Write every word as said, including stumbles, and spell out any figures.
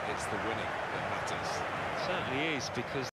it's the winning that matters. It certainly is, because